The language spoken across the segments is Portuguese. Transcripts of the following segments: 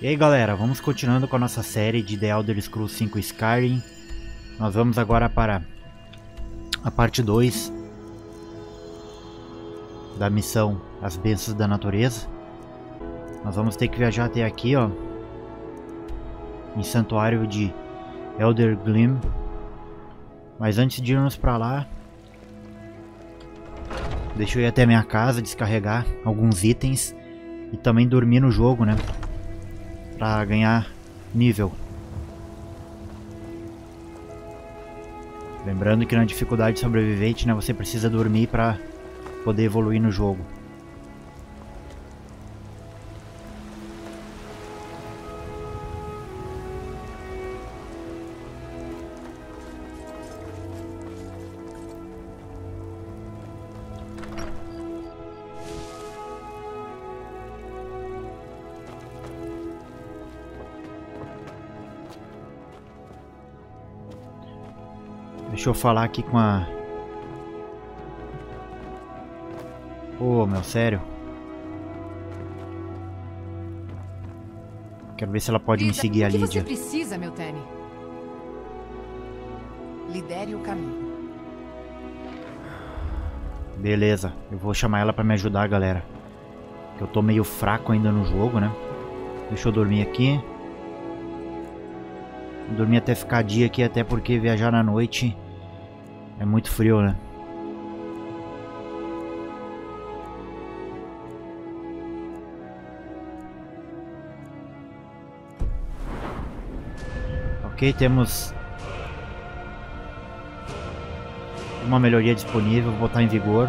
E aí galera, vamos continuando com a nossa série de The Elder Scrolls V Skyrim. Nós vamos agora para a parte 2 da missão As Bênçãos da Natureza. Nós vamos ter que viajar até aqui, ó, em Santuário de Elderglim. Mas antes de irmos para lá, deixa eu ir até minha casa, descarregar alguns itens e também dormir no jogo, né? Pra ganhar nível. Lembrando que na dificuldade sobrevivente, né, você precisa dormir pra poder evoluir no jogo. Deixa eu falar aqui com a... Pô, meu, sério? Quero ver se ela pode me seguir, a Lídia. O que você precisa, meu Tenny? Lidere o caminho. Beleza, eu vou chamar ela pra me ajudar, galera. Eu tô meio fraco ainda no jogo, né? Deixa eu dormir aqui. Dormir até ficar dia aqui, até porque viajar na noite é muito frio, né? Ok, temos uma melhoria disponível, vou botar em vigor.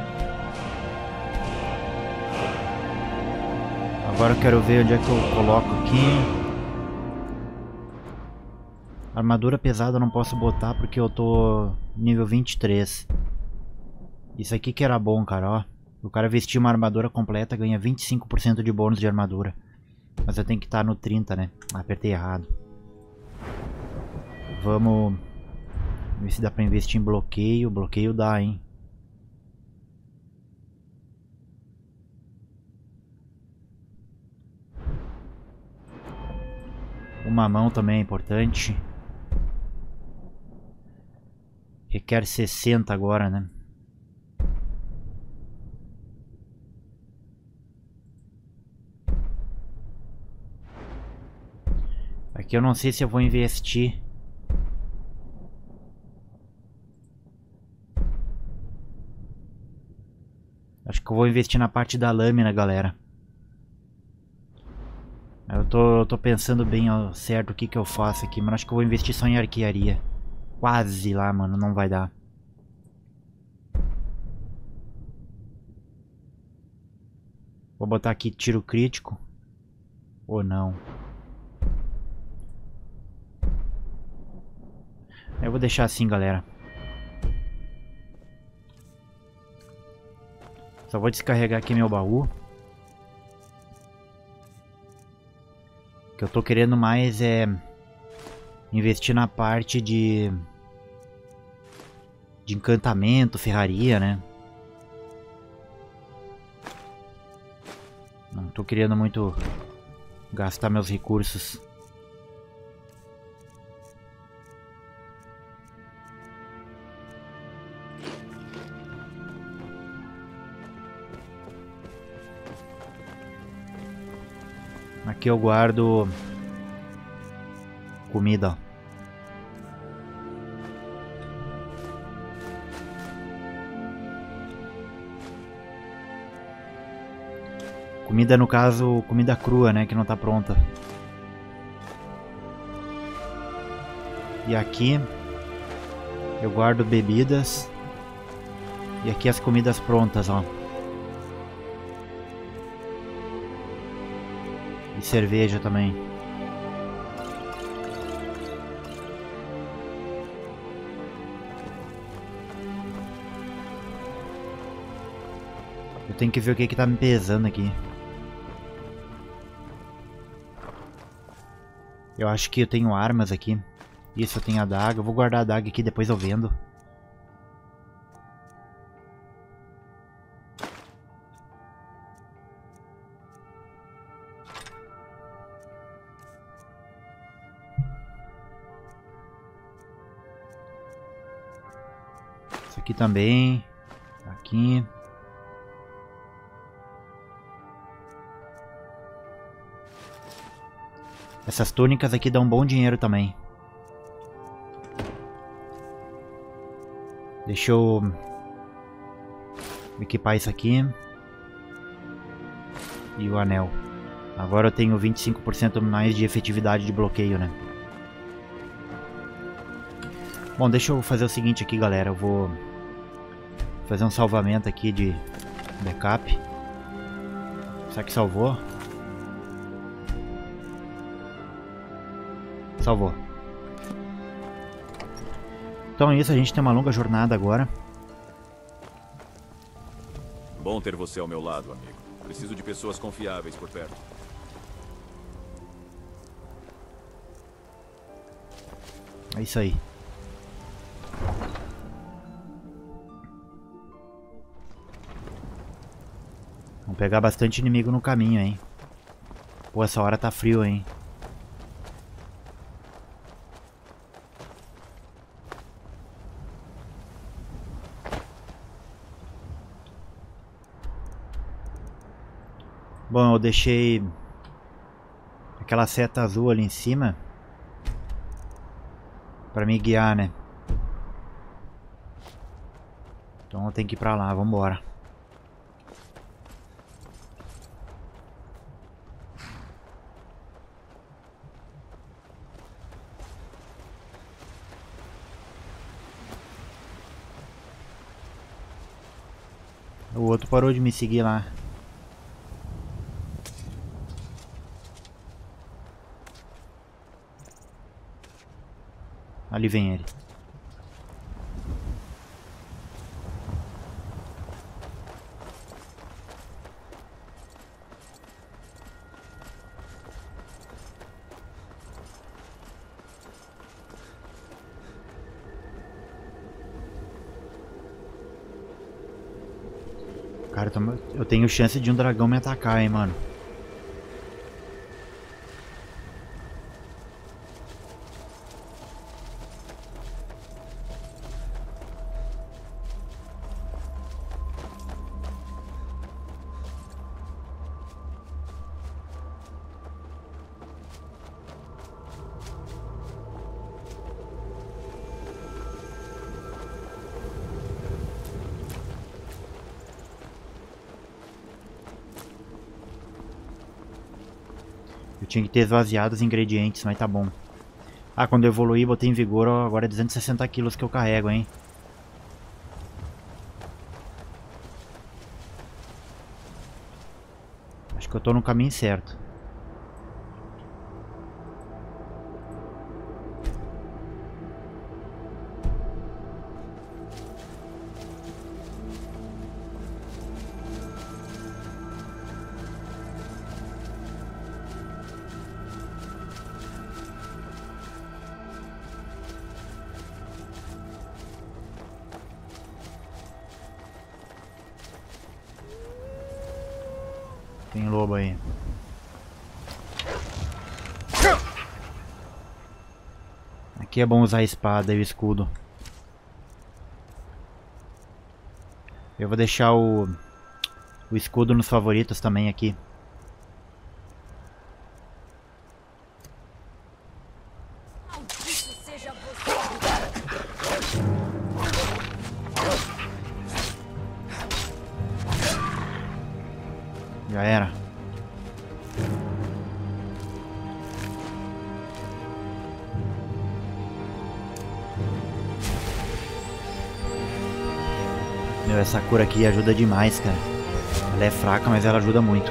Agora eu quero ver onde é que eu coloco aqui. Armadura pesada eu não posso botar porque eu tô nível 23. Isso aqui que era bom, cara, ó. O cara vestir uma armadura completa ganha 25% de bônus de armadura. Mas eu tenho que estar no 30, né? Apertei errado. Vamos ver se dá pra investir em bloqueio. Bloqueio dá, hein? Uma mão também é importante. Requer 60 agora, né? Aqui eu não sei se eu vou investir. Acho que eu vou investir na parte da lâmina, galera. Eu tô pensando bem ó, certo o que que eu faço aqui, mas acho que eu vou investir só em arquearia. Quase lá, mano, não vai dar. Vou botar aqui tiro crítico. Ou não. Eu vou deixar assim, galera. Só vou descarregar aqui meu baú. O que eu tô querendo mais é investir na parte de encantamento, ferraria, né? Não tô querendo muito gastar meus recursos. Aqui eu guardo comida. Comida, no caso, comida crua, né, que não tá pronta. E aqui eu guardo bebidas. E aqui as comidas prontas, ó. E cerveja também. Eu tenho que ver o que que tá me pesando aqui. Eu acho que eu tenho armas aqui. Isso, eu tenho a adaga. Eu vou guardar a adaga aqui, depois eu vendo. Aqui também. Aqui. Essas túnicas aqui dão bom dinheiro também. Deixa eu equipar isso aqui. E o anel. Agora eu tenho 25% mais de efetividade de bloqueio, né? Bom, deixa eu fazer o seguinte aqui, galera. Eu vou fazer um salvamento aqui de backup. Será que salvou? Salvou. Então é isso, a gente tem uma longa jornada agora. Bom ter você ao meu lado, amigo. Preciso de pessoas confiáveis por perto. É isso aí. Vamos pegar bastante inimigo no caminho, hein. Pô, essa hora tá frio, hein. Bom, eu deixei aquela seta azul ali em cima pra me guiar, né? Então eu tenho que ir pra lá, vambora. O outro parou de me seguir lá. Ali vem ele. Cara, eu tenho chance de um dragão me atacar, hein, mano. Eu tinha que ter esvaziado os ingredientes, mas tá bom. Ah, quando eu evoluí, botei em vigor, agora é 260 quilos que eu carrego, hein. Acho que eu tô no caminho certo. Tem lobo aí. Aqui é bom usar a espada e o escudo. Eu vou deixar o escudo nos favoritos também aqui. Já era. Meu, essa cura aqui ajuda demais, cara. Ela é fraca, mas ela ajuda muito.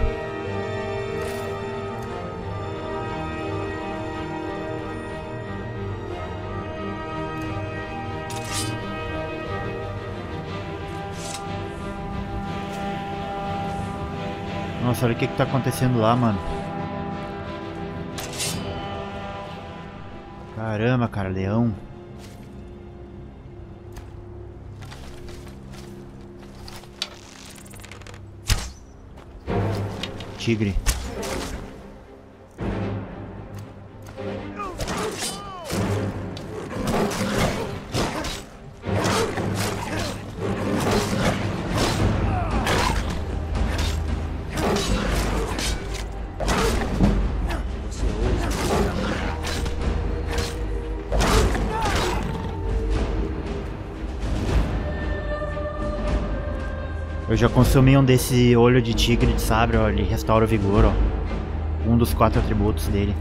Nossa, olha o que tá acontecendo lá, mano. Caramba, cara, leão. Tigre. Eu já consumi um desse olho de tigre de sabre, ó. Ele restaura o vigor, ó. Um dos 4 atributos dele.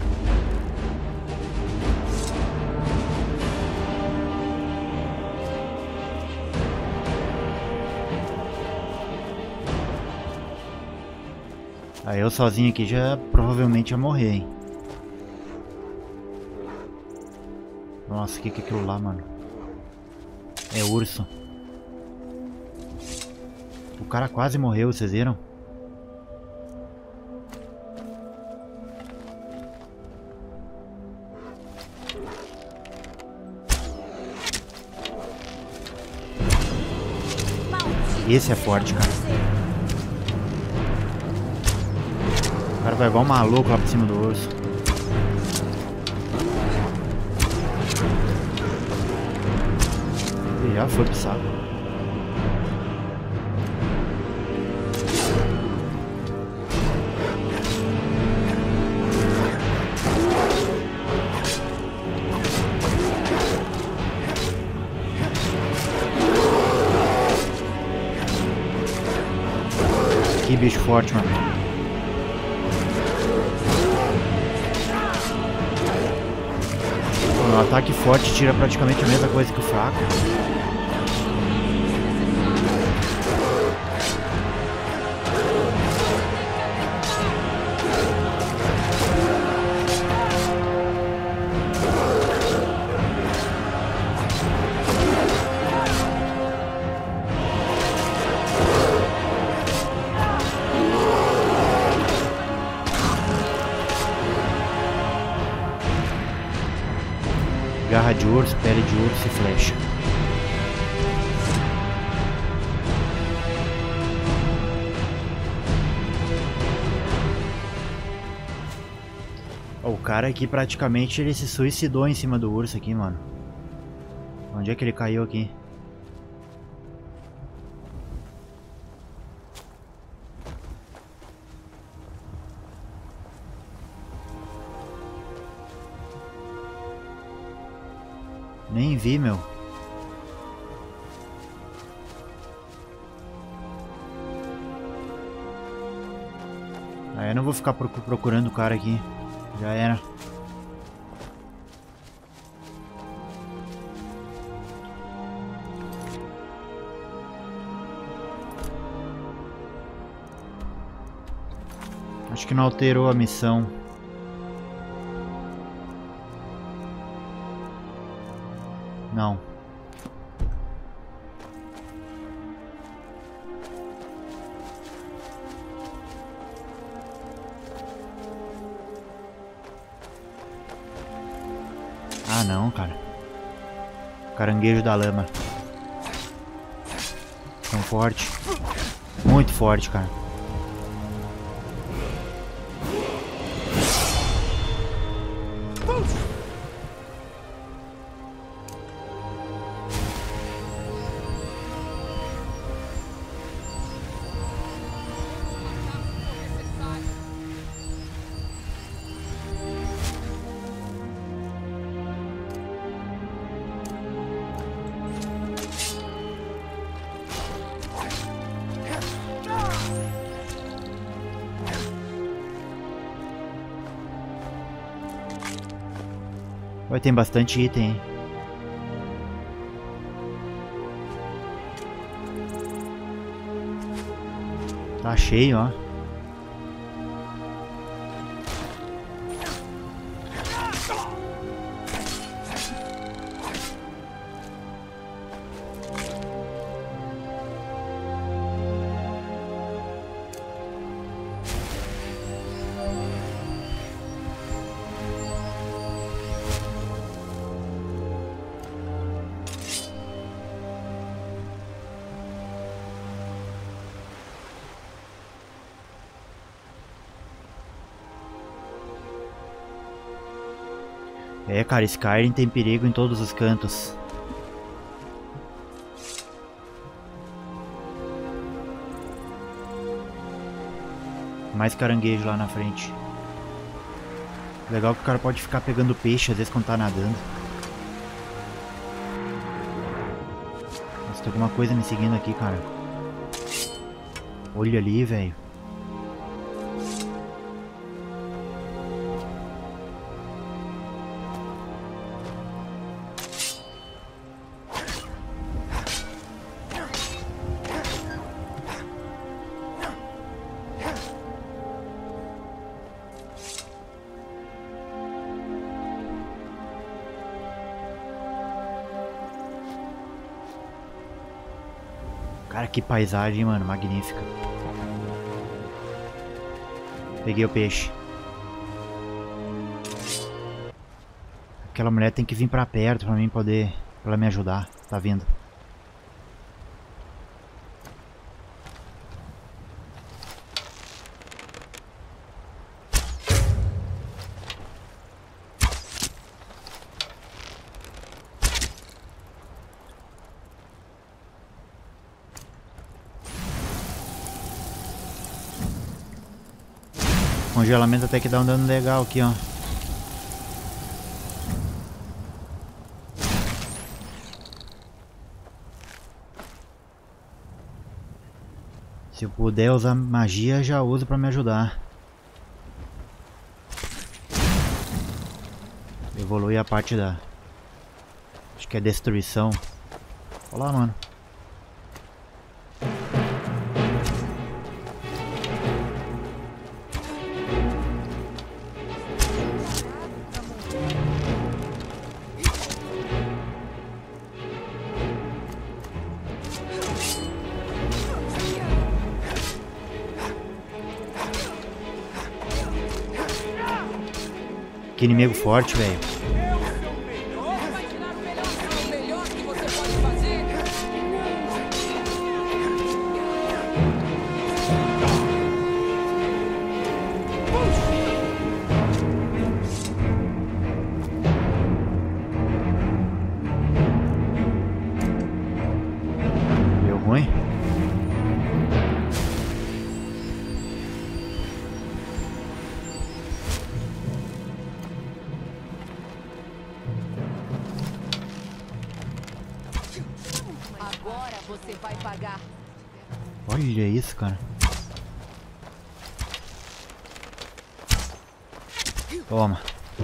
Aí eu sozinho aqui já provavelmente ia morrer, hein. Nossa, o que é aquilo lá, mano? É urso. O cara quase morreu, vocês viram? Esse é forte, cara. O cara vai igual um maluco lá pra cima do urso. E já foi pro saco. Que bicho forte, mano. O ataque forte tira praticamente a mesma coisa que o fraco. Garra de urso, pele de urso e flecha. O cara aqui praticamente ele se suicidou em cima do urso aqui, mano. Onde é que ele caiu aqui? Nem vi, meu. Aí eu não vou ficar procurando o cara aqui. Já era. Acho que não alterou a missão. Não. Ah, não, cara. Caranguejo da lama. Tão forte. Muito forte, cara. Vai ter bastante item, hein? Tá cheio, ó. É, cara, Skyrim tem perigo em todos os cantos. Mais caranguejo lá na frente. Legal que o cara pode ficar pegando peixe às vezes quando tá nadando. Nossa, tem alguma coisa me seguindo aqui, cara. Olha ali, velho. Cara, que paisagem, mano, magnífica. Peguei o peixe. Aquela mulher tem que vir pra perto pra mim poder... Pra ela me ajudar. Tá vindo. Congelamento até que dá um dano legal aqui, ó. Se eu puder usar magia, já uso pra me ajudar. Evolui a parte da... Acho que é destruição. Olá, mano. Que inimigo forte, velho. Vai tirar o melhor que você pode fazer. Deu ruim? Agora você vai pagar. Olha isso, cara. Toma.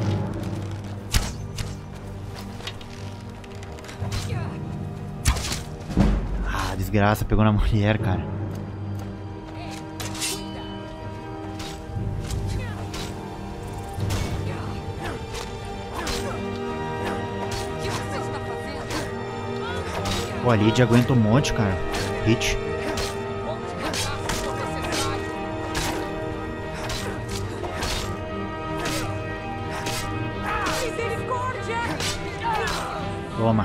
Ah, desgraça, pegou na mulher, cara. O que você está fazendo? Pô, a Lydia aguenta um monte, cara. Hit. Vou te matar se você sai. Misericórdia! Toma.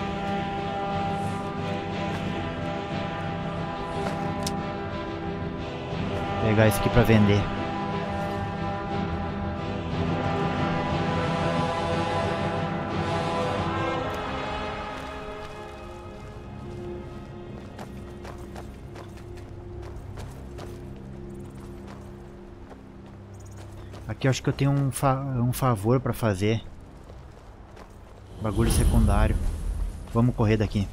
Vou pegar esse aqui pra vender. Aqui eu acho que eu tenho um favor pra fazer. Bagulho secundário. Vamos correr daqui.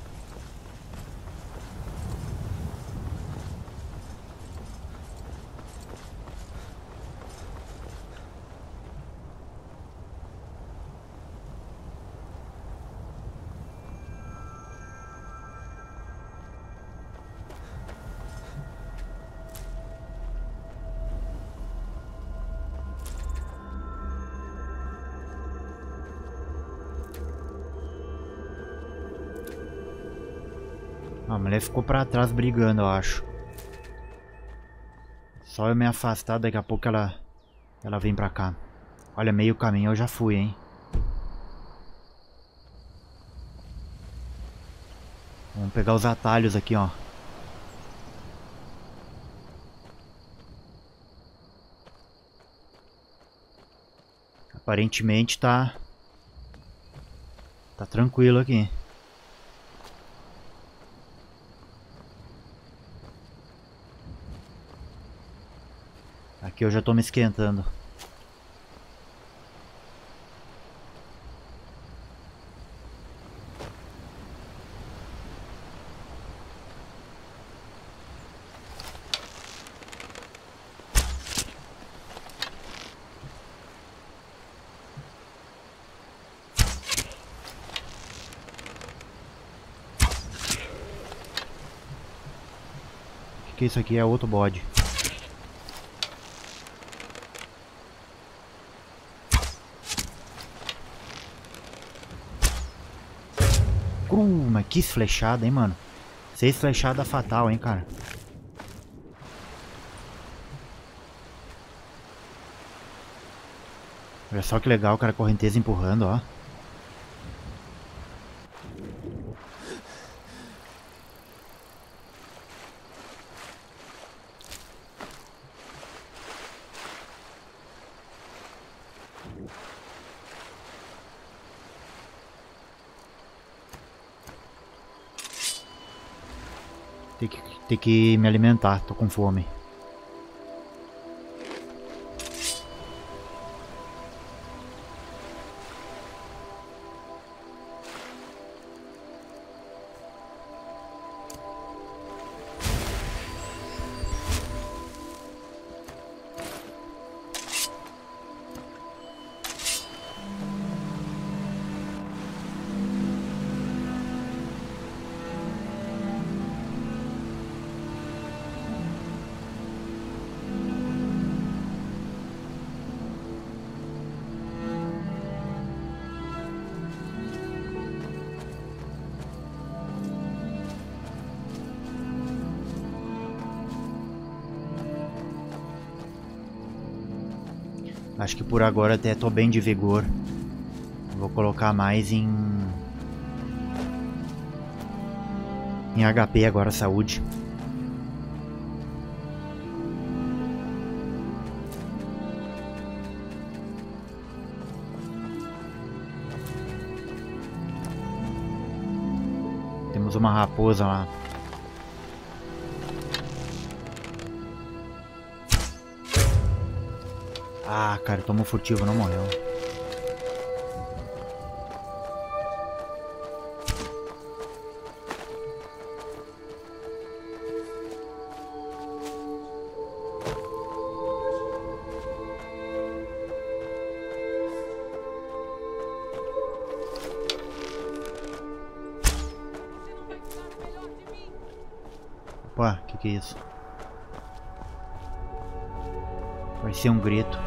A mulher ficou pra trás brigando, eu acho. Só eu me afastar, daqui a pouco ela vem pra cá. Olha, meio caminho eu já fui, hein. Vamos pegar os atalhos aqui, ó. Aparentemente tá tranquilo aqui. Aqui eu já tô me esquentando. que isso aqui é outro bode. Mas que flechada, hein, mano. 6 flechadas fatal, hein, cara. Olha só que legal, cara, a correnteza empurrando, ó. Tem que me alimentar, tô com fome. Acho que por agora até tô bem de vigor. Vou colocar mais em HP agora, saúde. Temos uma raposa lá. Ah, cara, tomou furtivo, não morreu. Opa, que é isso? Parecia um grito.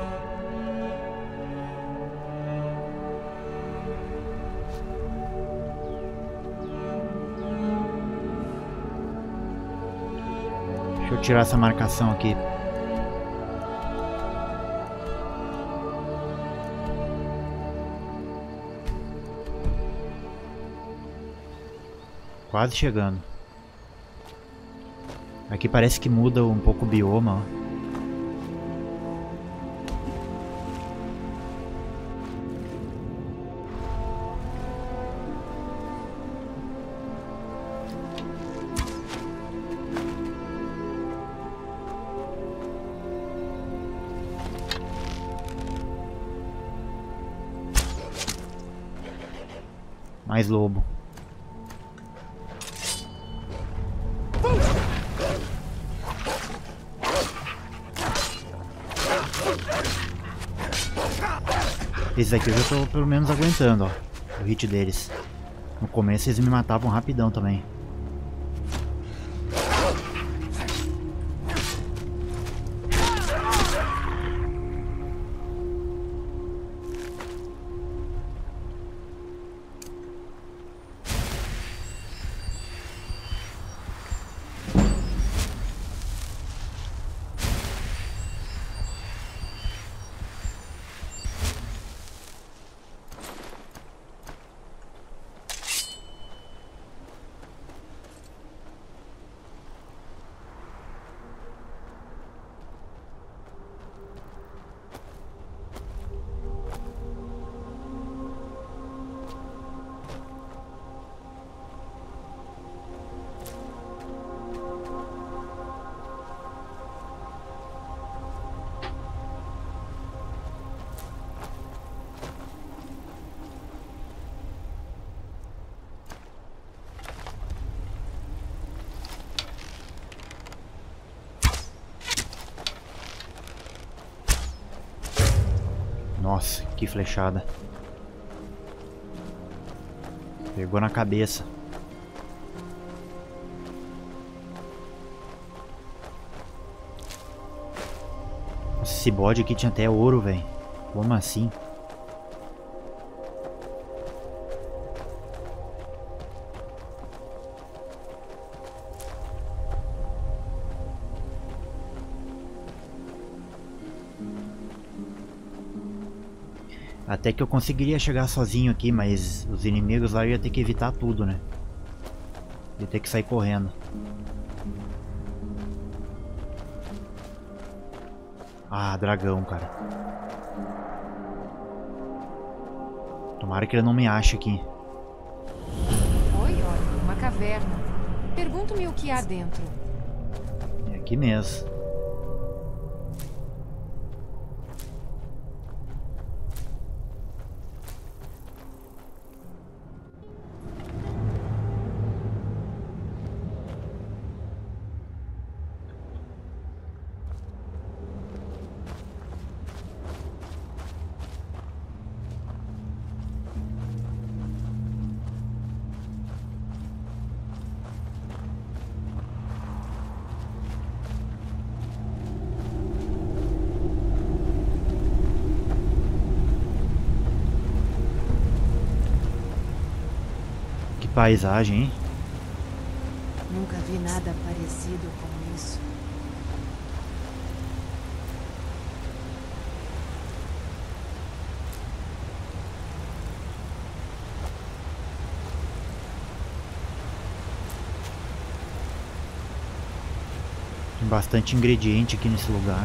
Deixa eu tirar essa marcação aqui. Quase chegando. Aqui parece que muda um pouco o bioma, ó. Mais lobo. Esses aqui eu já tô pelo menos aguentando, ó, o hit deles. No começo eles me matavam rapidão também. Nossa, que flechada. Pegou na cabeça. Nossa, esse bode aqui tinha até ouro, velho. Como assim? Até que eu conseguiria chegar sozinho aqui, mas os inimigos lá eu ia ter que evitar tudo, né? Ia ter que sair correndo. Ah, dragão, cara. Tomara que ele não me ache aqui. Oi, olha, uma caverna. Pergunto-me o que há dentro. É aqui mesmo. Paisagem, hein? Nunca vi nada parecido com isso. Tem bastante ingrediente aqui nesse lugar.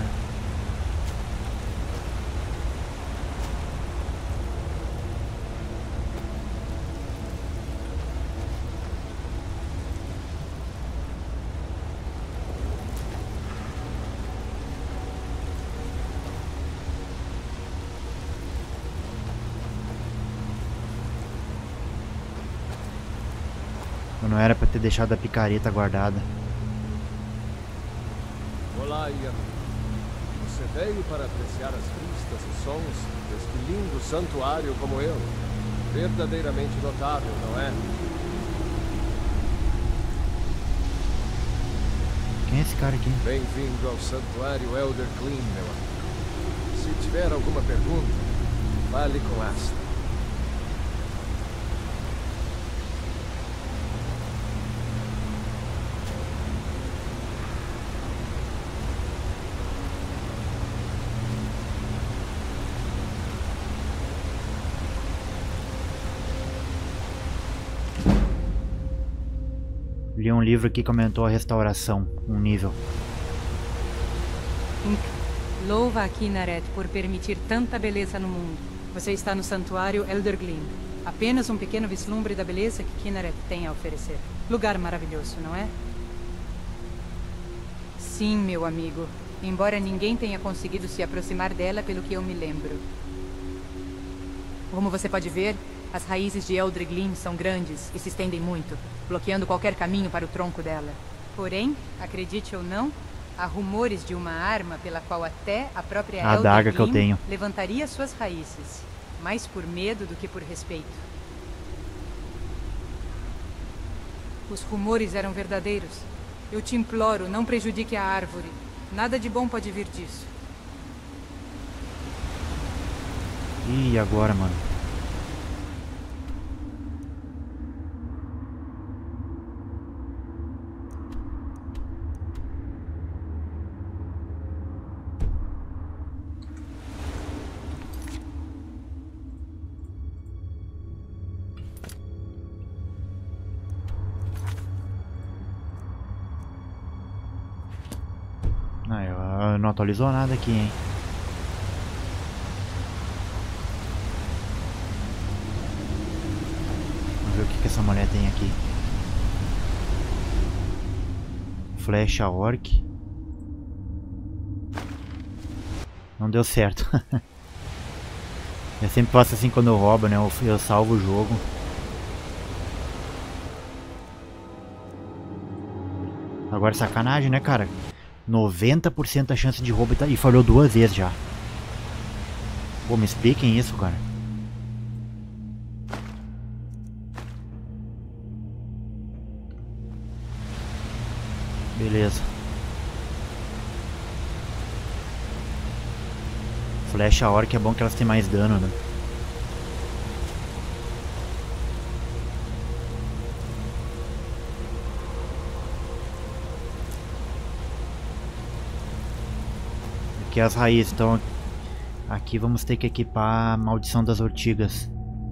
Eu não era pra ter deixado a picareta guardada. Olá, Ian. Você veio para apreciar as vistas e sons deste lindo santuário como eu. Verdadeiramente notável, não é? Quem é esse cara aqui? Bem-vindo ao santuário Elder Gleam, meu amigo. Se tiver alguma pergunta, fale com Asta. Li um livro que comentou a restauração, um nível. Louva a Kynareth por permitir tanta beleza no mundo. Você está no santuário Elder Gleam. Apenas um pequeno vislumbre da beleza que Kynareth tem a oferecer. Lugar maravilhoso, não é? Sim, meu amigo. Embora ninguém tenha conseguido se aproximar dela pelo que eu me lembro. Como você pode ver, as raízes de Elder Gleam são grandes e se estendem muito, bloqueando qualquer caminho para o tronco dela. Porém, acredite ou não, há rumores de uma arma pela qual até a própria A Elder adaga Gleam que eu tenho. levantaria suas raízes, mais por medo do que por respeito. Os rumores eram verdadeiros. Eu te imploro, não prejudique a árvore. Nada de bom pode vir disso. E agora, mano? Não atualizou nada aqui, hein? Vamos ver o que essa mulher tem aqui. Flecha orc. Não deu certo. Eu sempre faço assim quando eu roubo, né? Eu salvo o jogo. Agora sacanagem, né, cara? 90% a chance de roubo e falhou 2 vezes já. Pô, me expliquem isso, cara. Beleza. Flecha orc é bom que elas têm mais dano, né? Aqui é as raízes, então aqui vamos ter que equipar a maldição das ortigas.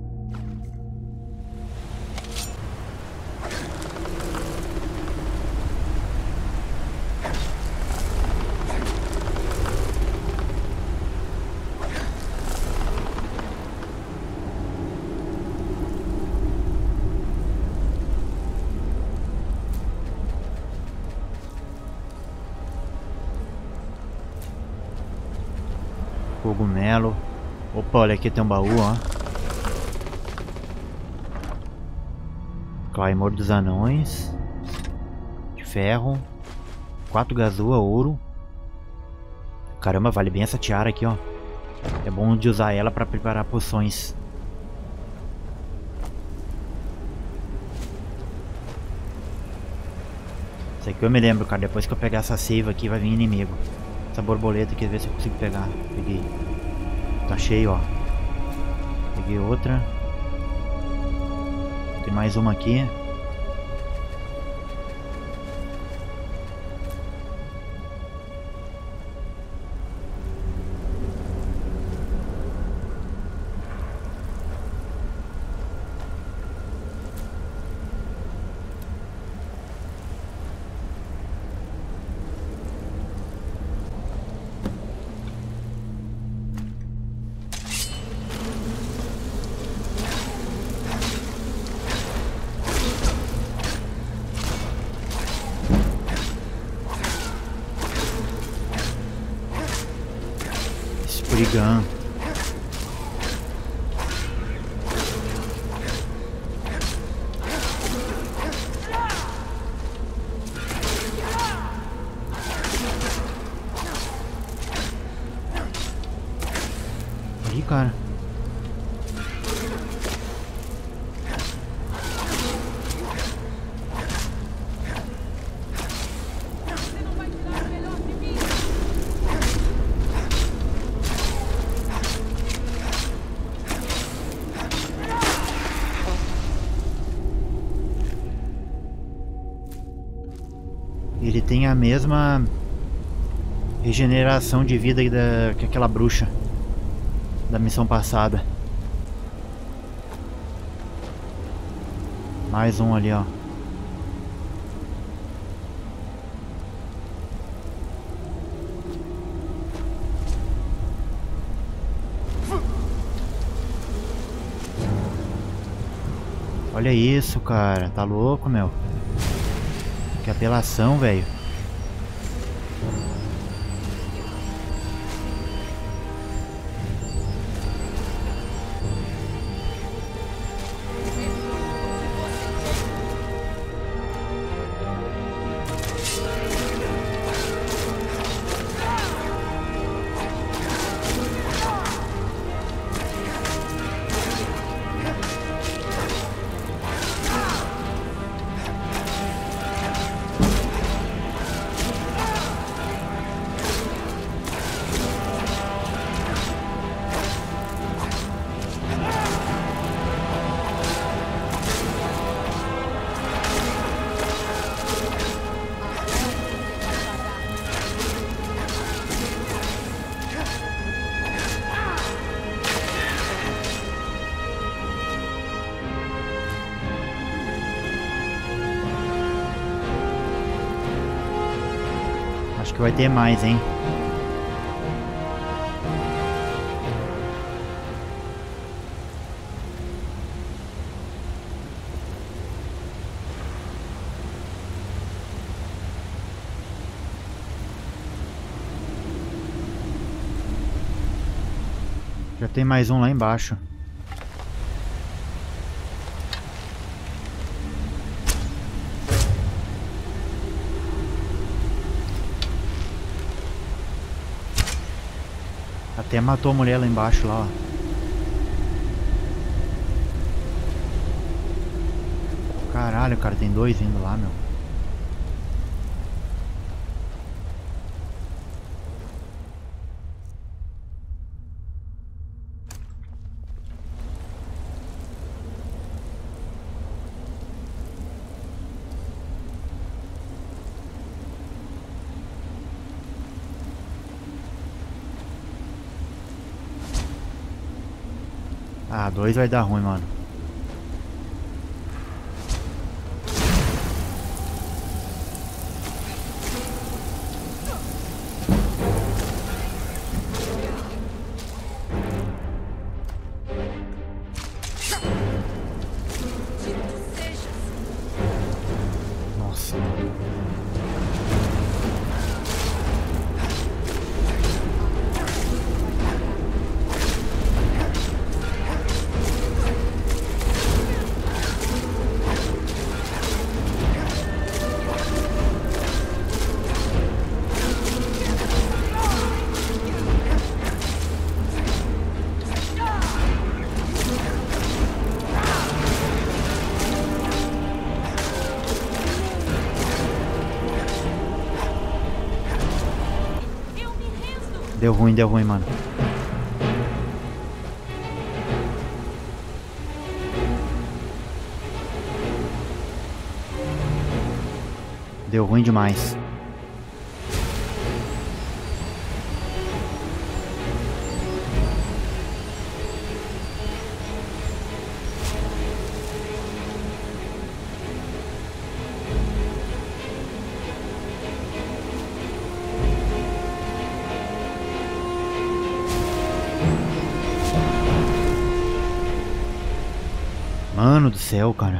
Cogumelo. Opa, olha aqui, tem um baú, ó. Claymor dos anões. De ferro. 4 gazua, ouro. Caramba, vale bem essa tiara aqui, ó. É bom de usar ela pra preparar poções. Isso aqui eu me lembro, cara. Depois que eu pegar essa seiva aqui, vai vir inimigo. Essa borboleta aqui, ver se eu consigo pegar. Peguei. Tá cheio, ó. Peguei outra. Tem mais uma aqui. Spriggan. Aí, cara. Ele tem a mesma regeneração de vida que aquela bruxa da missão passada. Mais um ali, ó. Olha isso, cara. Tá louco, meu. Que apelação, velho. Acho que vai ter mais, hein? Já tem mais um lá embaixo. Até matou a mulher lá embaixo, lá, ó. Caralho, cara, tem dois indo lá, meu. Ah, 2 vai dar ruim, mano. Nossa, mano. Deu ruim, mano. Deu ruim demais. Mano do céu, cara.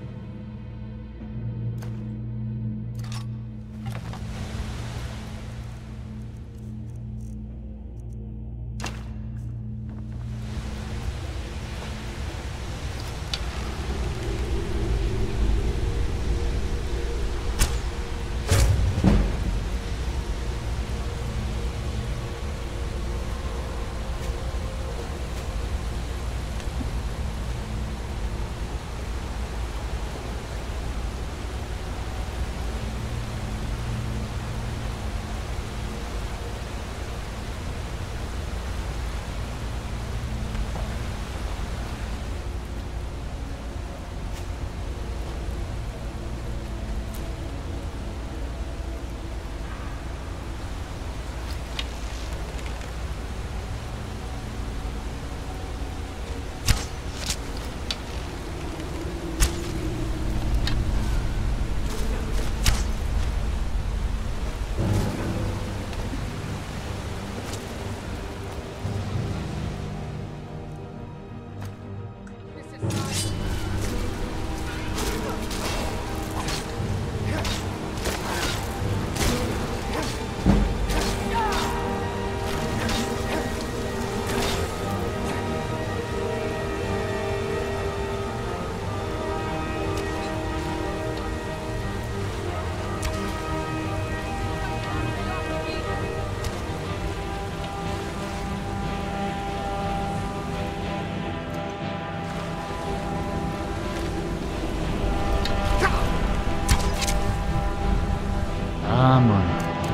Ah, mano.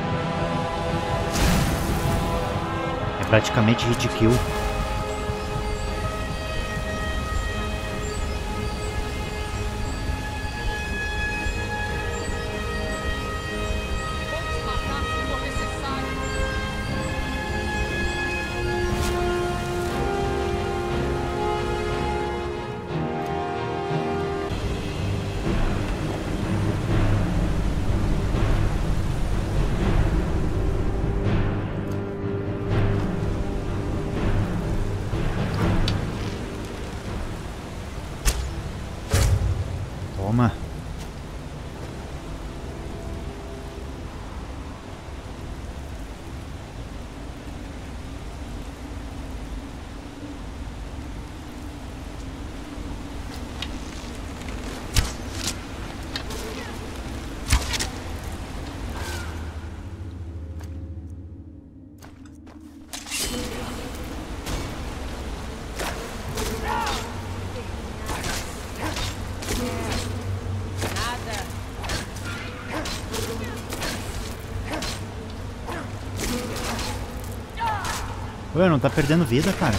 É praticamente hit kill. Vamos matar se for necessário. Toma. Nada. Ué, não tá perdendo vida, cara.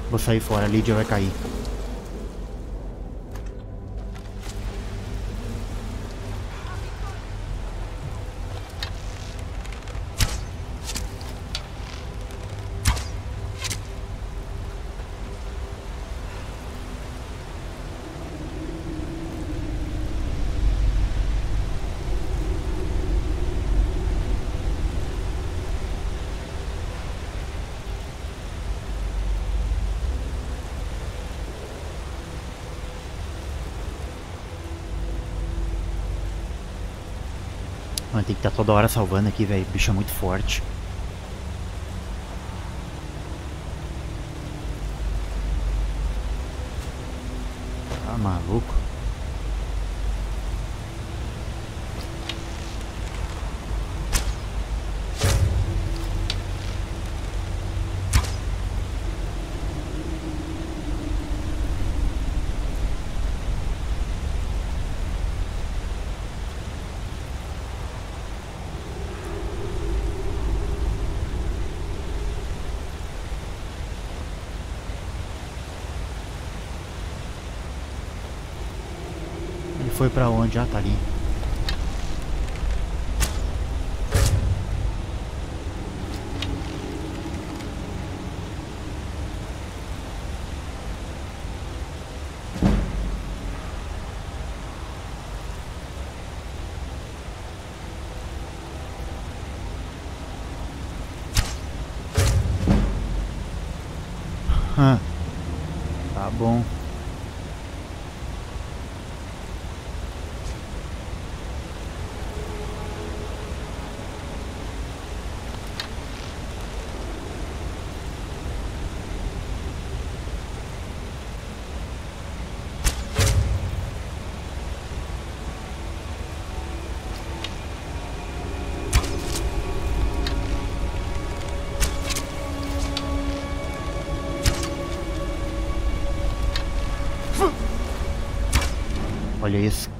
Vou sair fora, a Lídia vai cair. Mano, tem que estar toda hora salvando aqui, velho. O bicho é muito forte. Tá maluco? Foi pra onde? Ah, tá ali. Tá bom. Olha isso.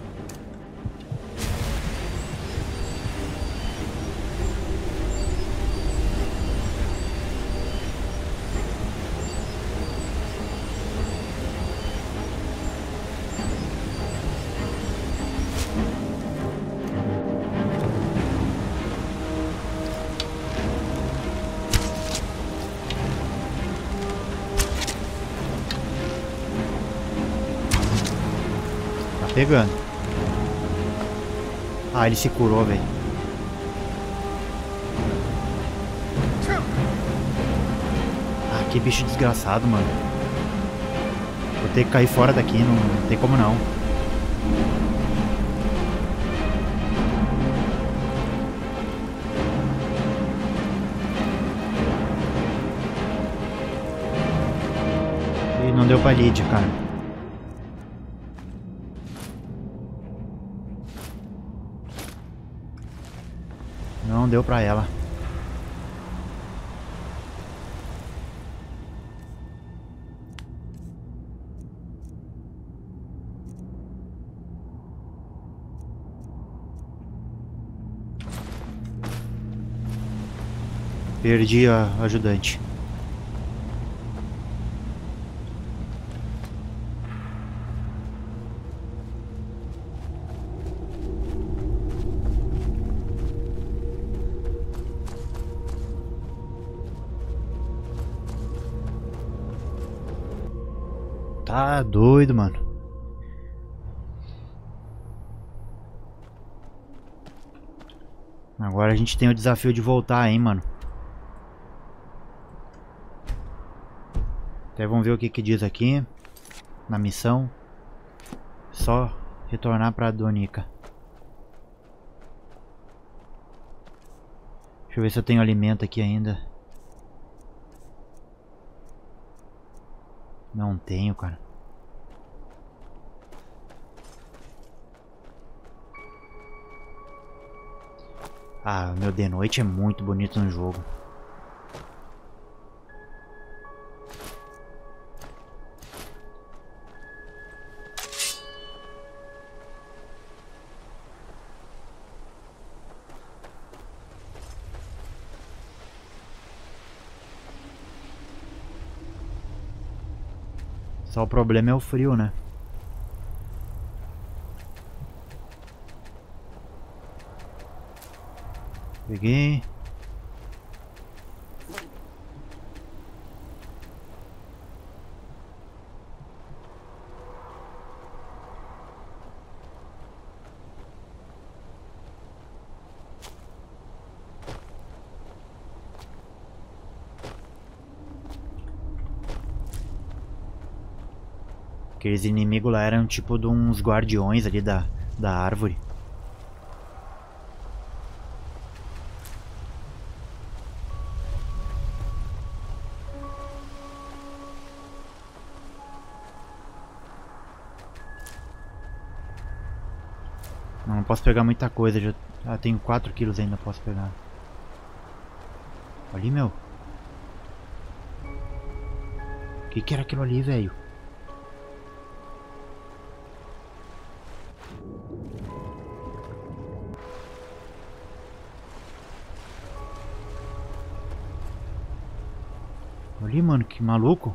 Pegando. Ah, ele se curou, velho. Ah, que bicho desgraçado, mano. Vou ter que cair fora daqui, não tem como não. E não deu pra Lídia, cara. Não deu pra ela. Perdi a ajudante. Tá doido, mano. Agora a gente tem o desafio de voltar, hein, mano. Até vamos ver o que que diz aqui na missão. Só retornar pra Donica. Deixa eu ver se eu tenho alimento aqui ainda. Não tenho, cara. Ah, meu de noite é muito bonito no jogo. Só o problema é o frio, né? Peguei. Aqueles inimigos lá eram tipo de uns guardiões ali da árvore. Não posso pegar muita coisa, já tenho 4 quilos ainda, posso pegar. Ali, meu. O que era aquilo ali, velho? Ali, mano, que maluco.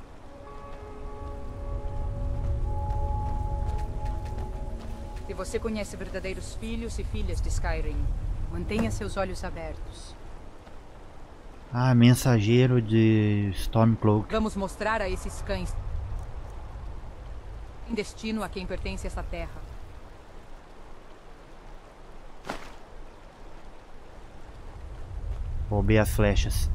Se você conhece verdadeiros filhos e filhas de Skyrim, mantenha seus olhos abertos. Ah, mensageiro de Stormcloak. Vamos mostrar a esses cães em destino a quem pertence essa terra. Roubei as flechas.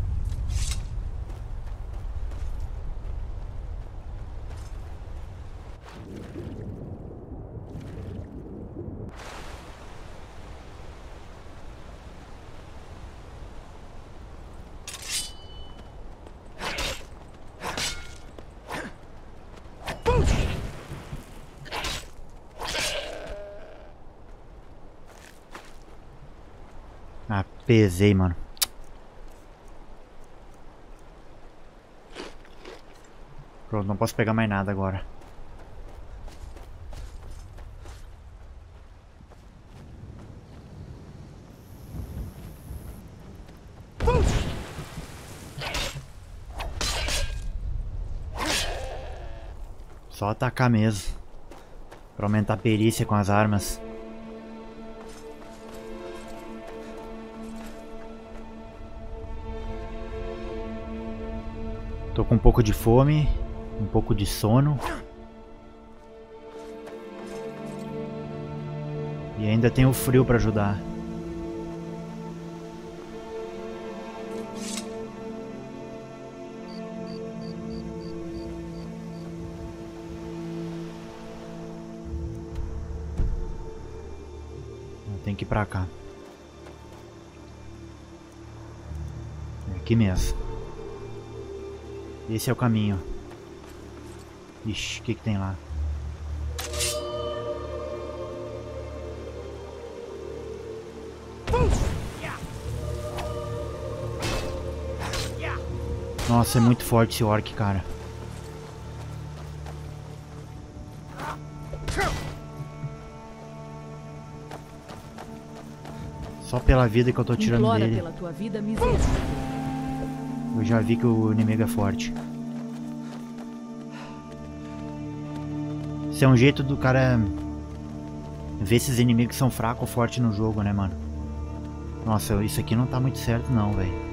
Ah, pesei, mano. Pronto, não posso pegar mais nada agora. Só atacar mesmo. Pra aumentar a perícia com as armas. Tô com um pouco de fome, um pouco de sono. E ainda tem o frio pra ajudar. Tem que ir pra cá. É aqui mesmo. Esse é o caminho. Ixi, o que tem lá? Nossa, é muito forte esse orc, cara. Só pela vida que eu tô tirando Implora dele. pela tua vida, miserável. Eu já vi que o inimigo é forte. Isso é um jeito do cara ver esses inimigos que são fracos ou fortes no jogo, né, mano? Nossa, isso aqui não tá muito certo não, velho.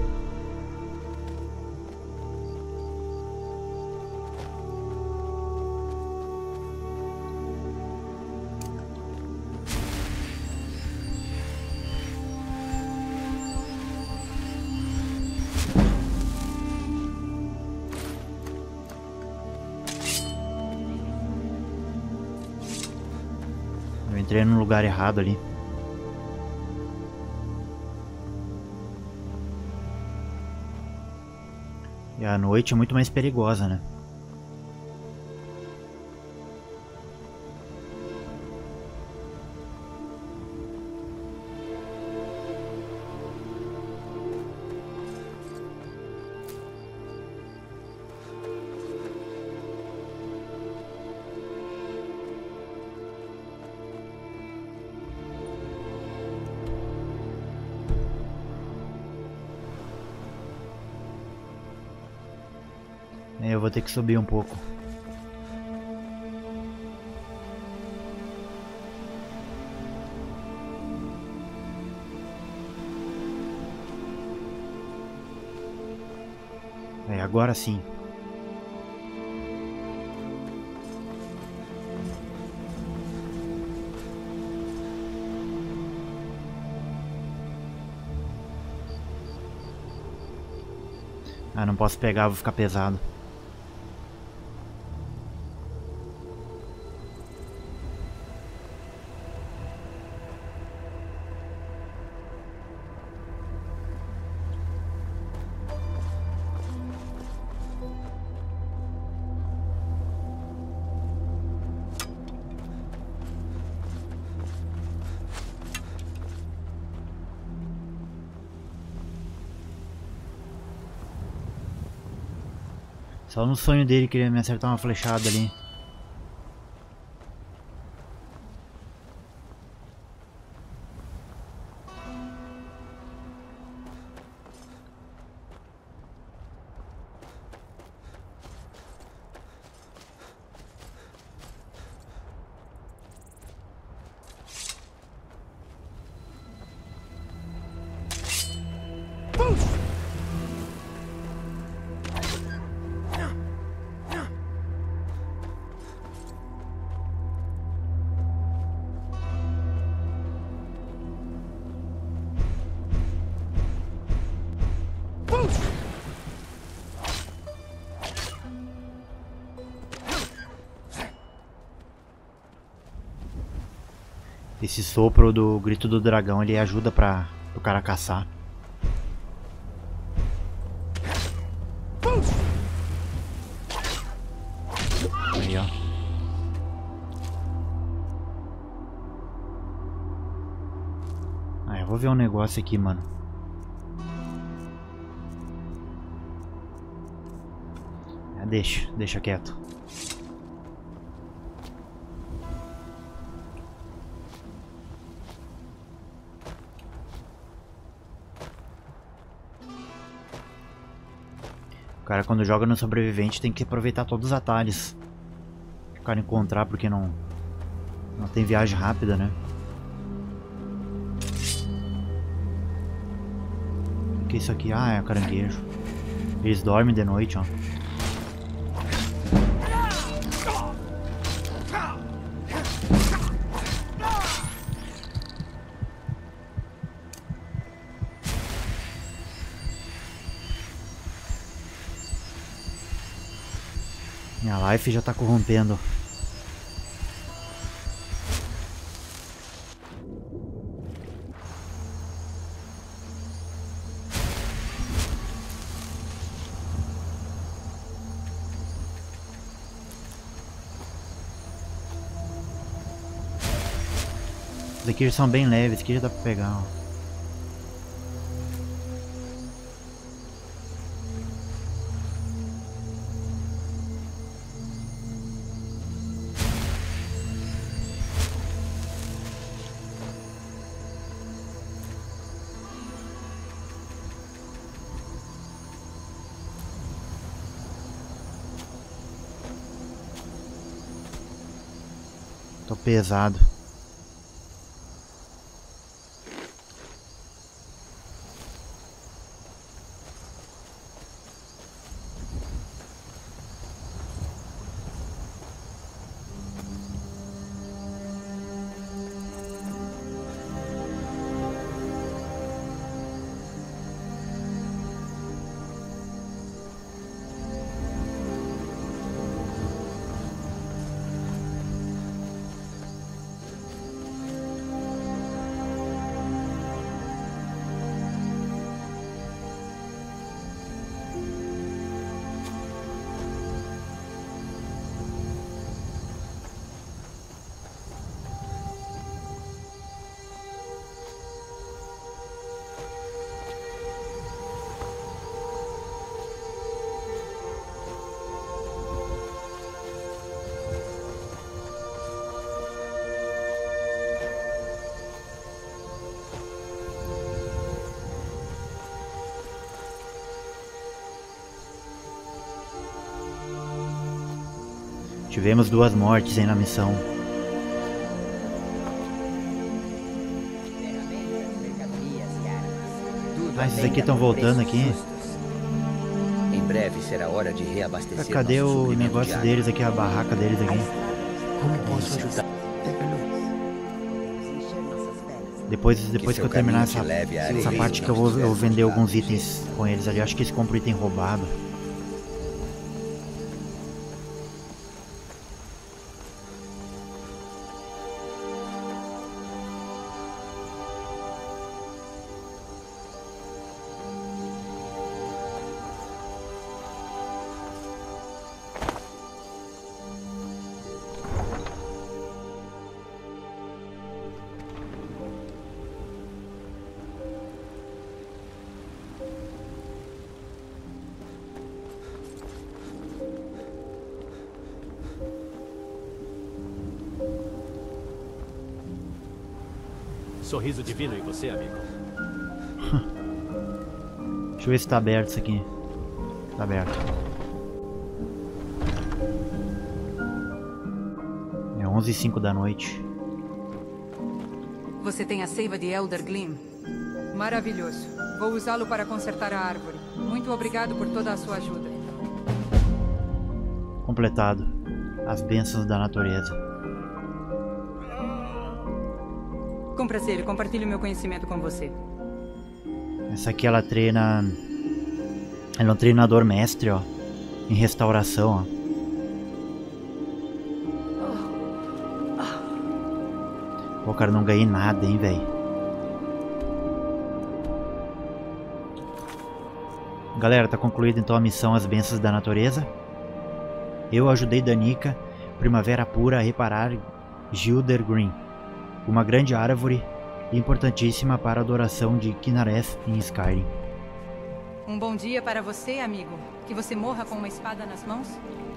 Entrei no lugar errado ali. E a noite é muito mais perigosa, né? Eu vou ter que subir um pouco. É, agora sim. Ah, não posso pegar, vou ficar pesado. Só no sonho dele queria me acertar uma flechada ali. Esse sopro do grito do dragão, ele ajuda para o cara caçar. Aí, ó. Ah, eu vou ver um negócio aqui, mano. Deixa quieto. O cara, quando joga no sobrevivente, tem que aproveitar todos os atalhos que o cara encontrar, porque não tem viagem rápida, né? O que é isso aqui? Ah, é caranguejo. Eles dormem de noite, ó. Minha life já tá corrompendo. Esses aqui já são bem leves, esse aqui já dá pra pegar, ó. Tô pesado. Tivemos 2 mortes aí na missão. Ferramentas, mercadorias e armas. Tudo Ah, esses à aqui venda estão por voltando preços aqui. justos. Em breve será hora de reabastecer. Cadê nosso o suprimento negócio diário. deles aqui, a barraca deles aqui? Como posso ajudar? Depois que seu eu terminar caminho te leve à essa areia parte e que eu não vou estiver vender machucado, alguns itens com eles ali. Acho que eles compram item roubado. Sorriso divino em você, amigo. Deixa eu ver se tá aberto isso aqui. Tá aberto. É 11h05 da noite. Você tem a seiva de Elder Gleam? Maravilhoso. Vou usá-lo para consertar a árvore. Muito obrigado por toda a sua ajuda. Completado. As bênçãos da natureza. Com prazer, compartilho meu conhecimento com você. Essa aqui ela treina... Ela é um treinador mestre, ó. Em restauração, ó. Pô, cara, não ganhei nada, hein, velho. Galera, tá concluída então a missão As Bênçãos da Natureza. Eu ajudei Danica, Primavera Pura, a reparar Gilder Green, uma grande árvore importantíssima para a adoração de Kynareth em Skyrim. Um bom dia para você, amigo. Que você morra com uma espada nas mãos.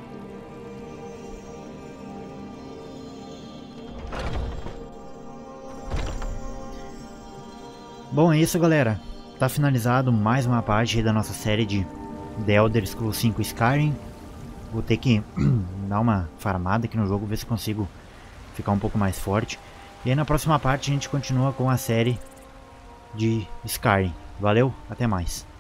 Bom, é isso, galera. Tá finalizado mais uma parte da nossa série de The Elder Scrolls 5 Skyrim. Vou ter que dar uma farmada aqui no jogo, ver se consigo ficar um pouco mais forte. E aí na próxima parte a gente continua com a série de Skyrim. Valeu, até mais.